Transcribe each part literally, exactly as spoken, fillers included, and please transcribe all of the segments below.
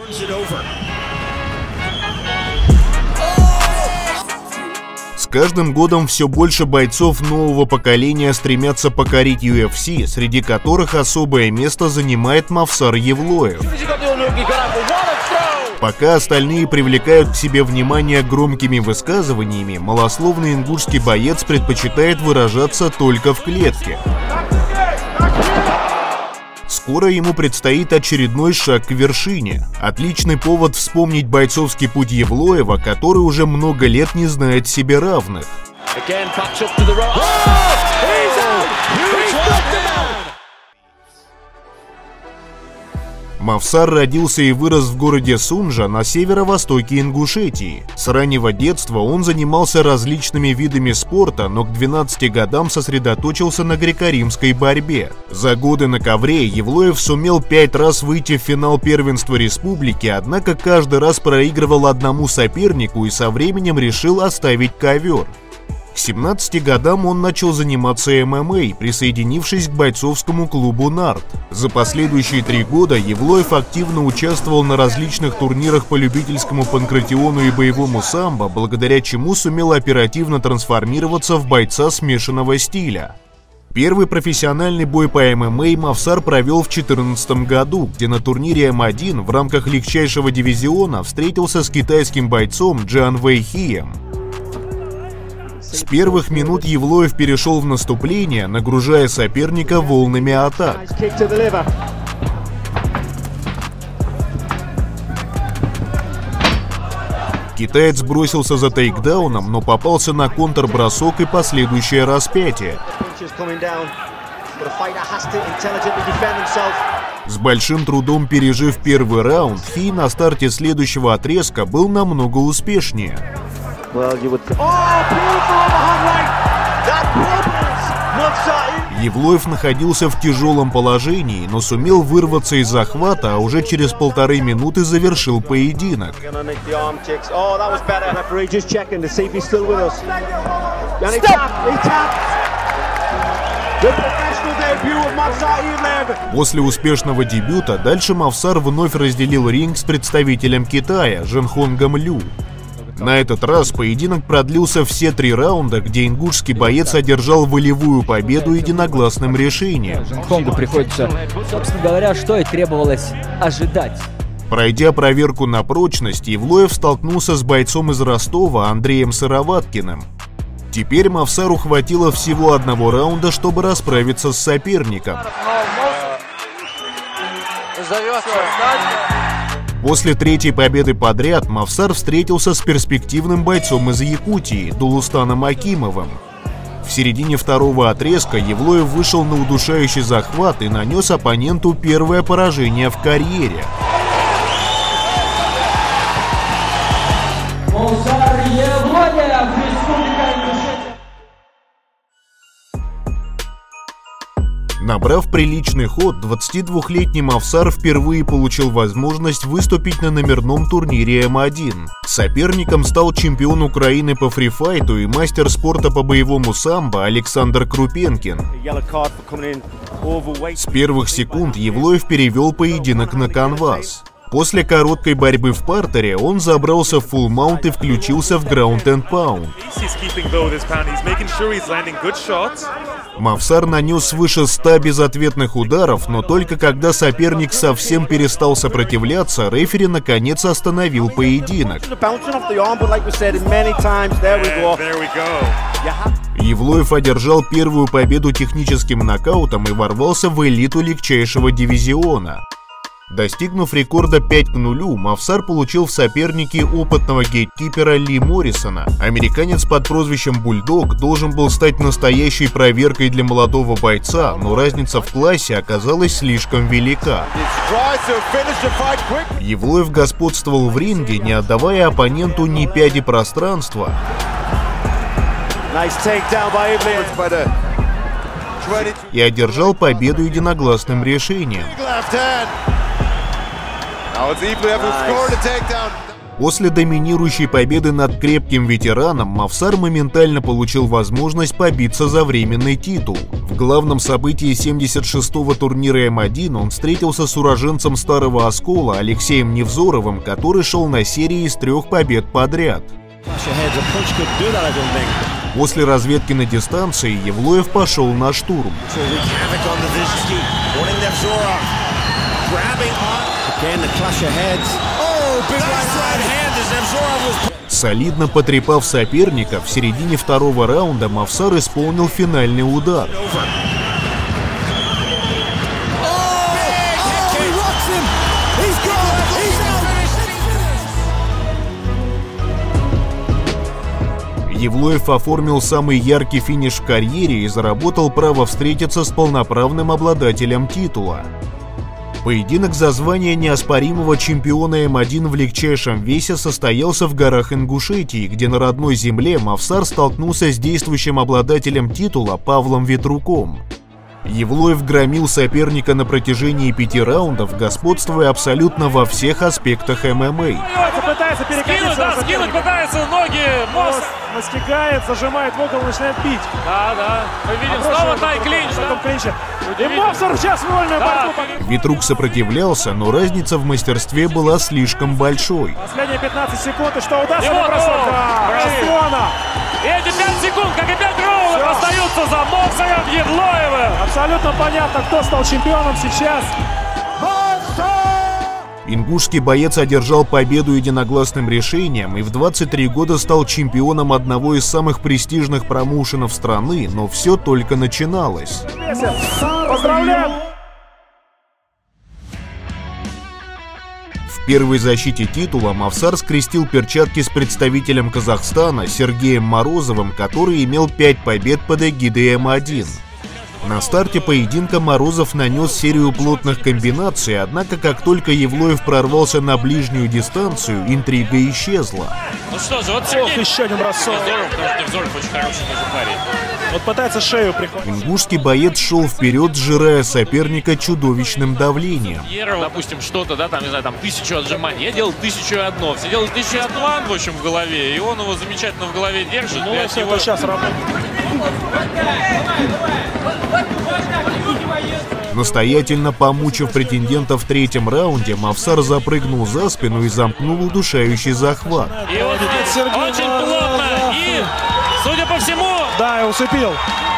С каждым годом все больше бойцов нового поколения стремятся покорить ю эф си, среди которых особое место занимает Мавсар Евлоев. Пока остальные привлекают к себе внимание громкими высказываниями, малословный ингушский боец предпочитает выражаться только в клетке. Скоро ему предстоит очередной шаг к вершине. Отличный повод вспомнить бойцовский путь Евлоева, который уже много лет не знает себе равных. Мавсар родился и вырос в городе Сунжа на северо-востоке Ингушетии. С раннего детства он занимался различными видами спорта, но к двенадцати годам сосредоточился на греко-римской борьбе. За годы на ковре Евлоев сумел пять раз выйти в финал первенства республики, однако каждый раз проигрывал одному сопернику и со временем решил оставить ковер. К семнадцати годам он начал заниматься эм эм а, присоединившись к бойцовскому клубу «Нарт». За последующие три года Евлоев активно участвовал на различных турнирах по любительскому панкратиону и боевому самбо, благодаря чему сумел оперативно трансформироваться в бойца смешанного стиля. Первый профессиональный бой по эм эм а Мавсар провел в две тысячи четырнадцатом году, где на турнире эм один в рамках легчайшего дивизиона встретился с китайским бойцом Джан Вэйхием. С первых минут Евлоев перешел в наступление, нагружая соперника волнами атак. Китаец бросился за тейкдауном, но попался на контрбросок и последующее распятие. С большим трудом пережив первый раунд, Хи на старте следующего отрезка был намного успешнее. Евлоев находился в тяжелом положении, но сумел вырваться из захвата, а уже через полторы минуты завершил поединок. После успешного дебюта дальше Мавсар вновь разделил ринг с представителем Китая Женхонгом Лю. На этот раз поединок продлился все три раунда, где ингушский боец одержал волевую победу единогласным решением. Женхонгу приходится, собственно говоря, что и требовалось ожидать. Пройдя проверку на прочность, Евлоев столкнулся с бойцом из Ростова Андреем Сыроваткиным. Теперь Мавсару хватило всего одного раунда, чтобы расправиться с соперником. После третьей победы подряд Мавсар встретился с перспективным бойцом из Якутии Дулустаном Акимовым. В середине второго отрезка Евлоев вышел на удушающий захват и нанес оппоненту первое поражение в карьере. Набрав приличный ход, двадцатидвухлетний Мавсар впервые получил возможность выступить на номерном турнире эм один. Соперником стал чемпион Украины по фрифайту и мастер спорта по боевому самбо Александр Крупенкин. С первых секунд Евлоев перевел поединок на канвас. После короткой борьбы в партере он забрался в фулл маунт и включился в граунд энд паунд. Мавсар нанес свыше ста безответных ударов, но только когда соперник совсем перестал сопротивляться, рефери наконец остановил поединок. Евлоев одержал первую победу техническим нокаутом и ворвался в элиту легчайшего дивизиона. Достигнув рекорда пять к нулю, Мавсар получил в сопернике опытного гейткипера Ли Моррисона. Американец под прозвищем Бульдог должен был стать настоящей проверкой для молодого бойца, но разница в классе оказалась слишком велика. Евлоев господствовал в ринге, не отдавая оппоненту ни пяди пространства. И одержал победу единогласным решением. После доминирующей победы над крепким ветераном Мавсар моментально получил возможность побиться за временный титул. В главном событии семьдесят шестого турнира эм один он встретился с уроженцем Старого Оскола Алексеем Невзоровым, который шел на серии из трех побед подряд. После разведки на дистанции Евлоев пошел на штурм. Солидно потрепав соперника, в середине второго раунда Мавсар исполнил финальный удар. Евлоев оформил самый яркий финиш в карьере и заработал право встретиться с полноправным обладателем титула. Поединок за звание неоспоримого чемпиона эм один в легчайшем весе состоялся в горах Ингушетии, где на родной земле Мавсар столкнулся с действующим обладателем титула Павлом Ветруком. Евлоев громил соперника на протяжении пяти раундов, господствуя абсолютно во всех аспектах эм эм а. Пытается перекатиться, да, скинуть пытается ноги, мост настигает, зажимает в угол, начинает бить. Да, да, мы видим снова тай-клинч, да? И Мавсар сейчас вольную да. борьбу. Ветрук сопротивлялся, но разница в мастерстве была слишком большой. Последние пятнадцать секунд, и что удастся ли бросок? Да, и эти пять секунд, как и пять раундов, остаются за Мавсаром Евлоевым. Абсолютно понятно, кто стал чемпионом сейчас. Ингушский боец одержал победу единогласным решением и в двадцать три года стал чемпионом одного из самых престижных промоушенов страны, но все только начиналось. Поздравляем! В первой защите титула Мавсар скрестил перчатки с представителем Казахстана Сергеем Морозовым, который имел пять побед под эгидой эм один. На старте поединка Морозов нанес серию плотных комбинаций, однако как только Евлоев прорвался на ближнюю дистанцию, интрига исчезла. Ну что же, вот Сергей... еще один бросок. Невзоров, потому что Невзоров очень хороший парень. Вот пытается шею прихватить. Ингушский боец шел вперед, сжирая соперника чудовищным давлением. Допустим, что-то, да, там, не знаю, там, тысячу отжиманий. Я делал тысячу и одно. Все делают тысячу и одно, в общем, в голове. И он его замечательно в голове держит. Ну, если него... это сейчас работает. Настоятельно помучив претендента в третьем раунде, Мавсар запрыгнул за спину и замкнул удушающий захват. И вот здесь очень плотно. И, судя по всему... Да, и усыпил.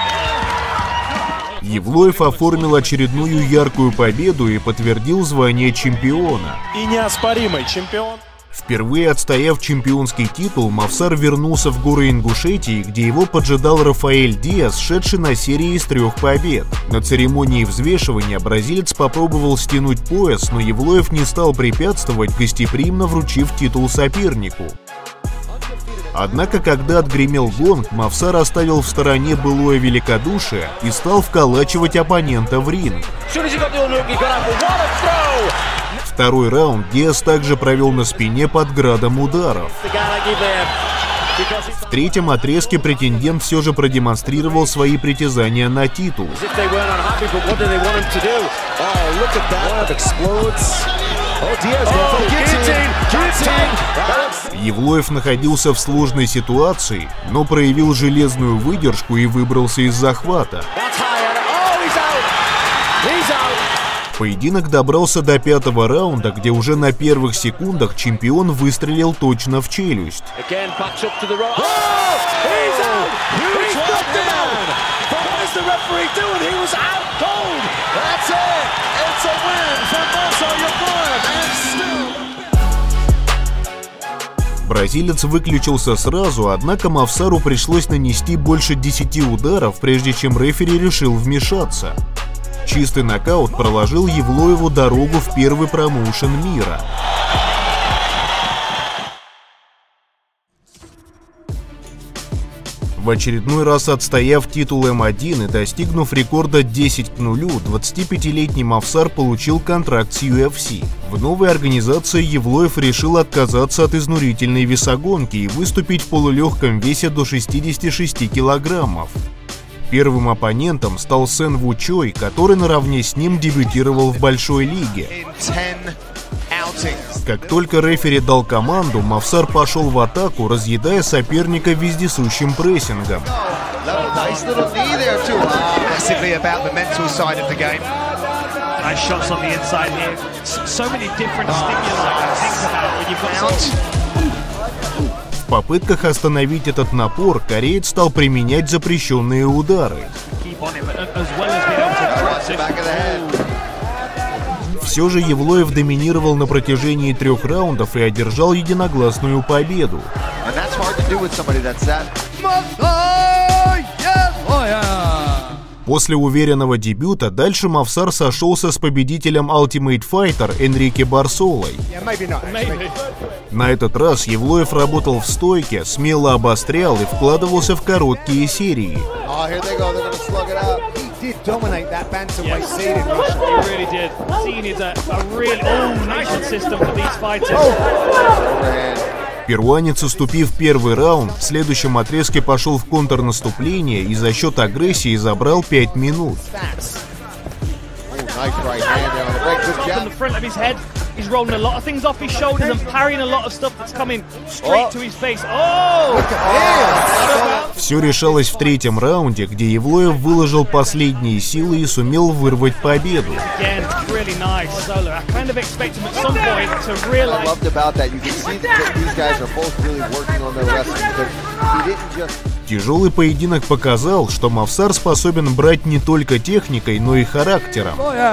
Евлоев оформил очередную яркую победу и подтвердил звание чемпиона. И неоспоримый чемпион. Впервые отстояв чемпионский титул, Мавсар вернулся в горы Ингушетии, где его поджидал Рафаэль Диас, шедший на серии из трех побед. На церемонии взвешивания бразилец попробовал стянуть пояс, но Евлоев не стал препятствовать, гостеприимно вручив титул сопернику. Однако, когда отгремел гонг, Мавсар оставил в стороне былое великодушие и стал вколачивать оппонента в ринг. Второй раунд Диас также провел на спине под градом ударов. В третьем отрезке претендент все же продемонстрировал свои притязания на титул. Евлоев находился в сложной ситуации, но проявил железную выдержку и выбрался из захвата. Поединок добрался до пятого раунда, где уже на первых секундах чемпион выстрелил точно в челюсть. Бразилец выключился сразу, однако Мавсару пришлось нанести больше десяти ударов, прежде чем рефери решил вмешаться. Чистый нокаут проложил Евлоеву дорогу в первый промоушен мира. В очередной раз отстояв титул эм один и достигнув рекорда десять к нулю, двадцатипятилетний Мавсар получил контракт с ю эф си. В новой организации Евлоев решил отказаться от изнурительной весогонки и выступить в полулегком весе до шестидесяти шести килограммов. Первым оппонентом стал Сэн Ву Чой, который наравне с ним дебютировал в большой лиге. Как только рефери дал команду, Мавсар пошел в атаку, разъедая соперника вездесущим прессингом. В попытках остановить этот напор, кореец стал применять запрещенные удары. Все же Евлоев доминировал на протяжении трех раундов и одержал единогласную победу. После уверенного дебюта дальше Мавсар сошелся с победителем Ultimate Fighter Энрике Барсолой. На этот раз Евлоев работал в стойке, смело обострял и вкладывался в короткие серии. Перуанец, уступив первый раунд, в следующем отрезке пошел в контрнаступление и за счет агрессии забрал пять минут. Все решалось в третьем раунде, где Евлоев выложил последние силы и сумел вырвать победу. Тяжелый поединок показал, что Мавсар способен брать не только техникой, но и характером.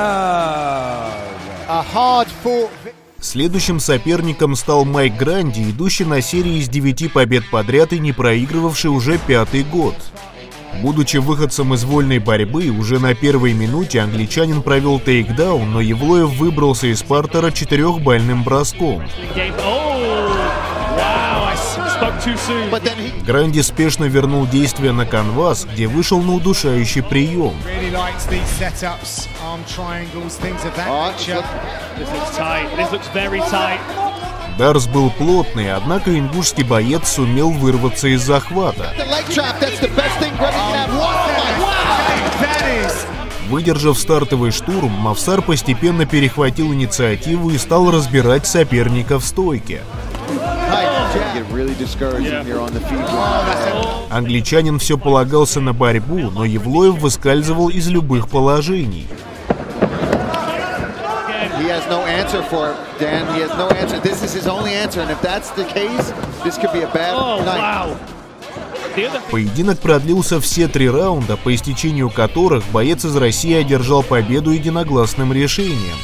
Следующим соперником стал Майк Гранди, идущий на серии из девяти побед подряд и не проигрывавший уже пятый год. Будучи выходцем из вольной борьбы, уже на первой минуте англичанин провел тейкдаун, но Евлоев выбрался из партера четырехбальным броском. Гранди спешно вернул действие на канвас, где вышел на удушающий прием. Дарс был плотный, однако ингушский боец сумел вырваться из захвата. Выдержав стартовый штурм, Мавсар постепенно перехватил инициативу и стал разбирать соперника в стойке. Англичанин все полагался на борьбу, но Евлоев выскальзывал из любых положений. Поединок продлился все три раунда, по истечению которых боец из России одержал победу единогласным решением.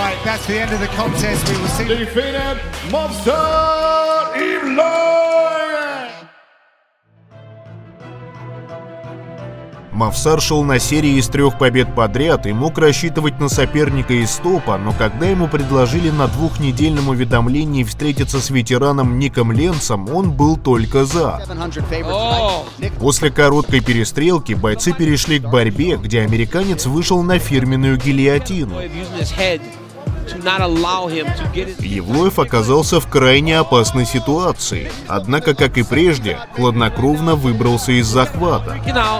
Мавсар шел на серии из трех побед подряд и мог рассчитывать на соперника из топа, но когда ему предложили на двухнедельном уведомлении встретиться с ветераном Ником Ленцем, он был только за. После короткой перестрелки бойцы перешли к борьбе, где американец вышел на фирменную гильотину. Евлоев оказался в крайне опасной ситуации, однако, как и прежде, хладнокровно выбрался из захвата.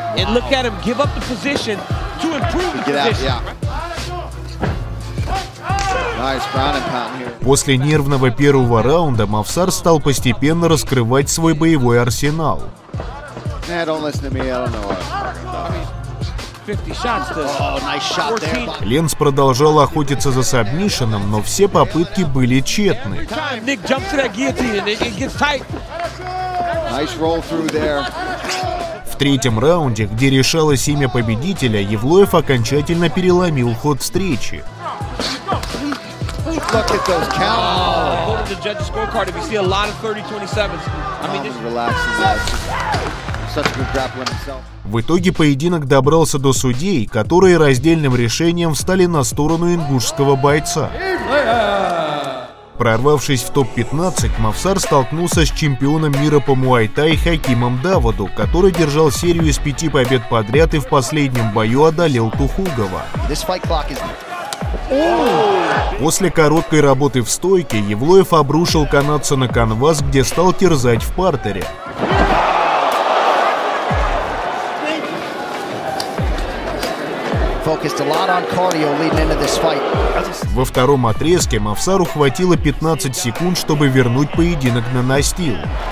После нервного первого раунда Мавсар стал постепенно раскрывать свой боевой арсенал. Ленц продолжал охотиться за сабмишеном, но все попытки были тщетны. В третьем раунде, где решалось имя победителя, Евлоев окончательно переломил ход встречи. В итоге поединок добрался до судей, которые раздельным решением встали на сторону ингушского бойца. Прорвавшись в топ пятнадцать, Мавсар столкнулся с чемпионом мира по муай-тай Хакимом Давуду, который держал серию из пяти побед подряд и в последнем бою одолел Тухугова. После короткой работы в стойке Евлоев обрушил канадца на канвас, где стал терзать в партере. Во втором отрезке Мавсару хватило пятнадцать секунд, чтобы вернуть поединок на настил.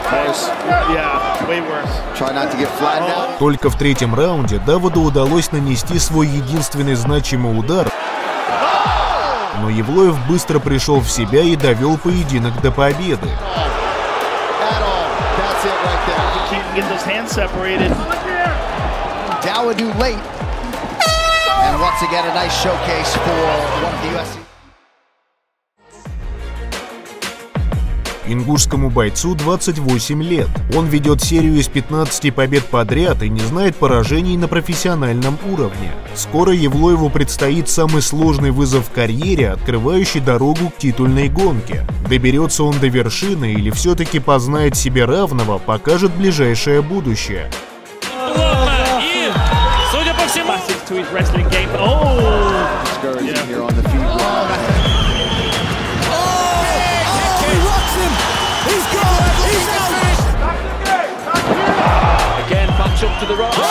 Только в третьем раунде Давуду удалось нанести свой единственный значимый удар, но Евлоев быстро пришел в себя и довел поединок до победы. Ингушскому бойцу двадцать восемь лет. Он ведет серию из пятнадцати побед подряд и не знает поражений на профессиональном уровне. Скоро Евлоеву предстоит самый сложный вызов в карьере, открывающий дорогу к титульной гонке. Доберется он до вершины или все-таки познает себе равного, покажет ближайшее будущее. И, судя по всему... Again, punch up to the right.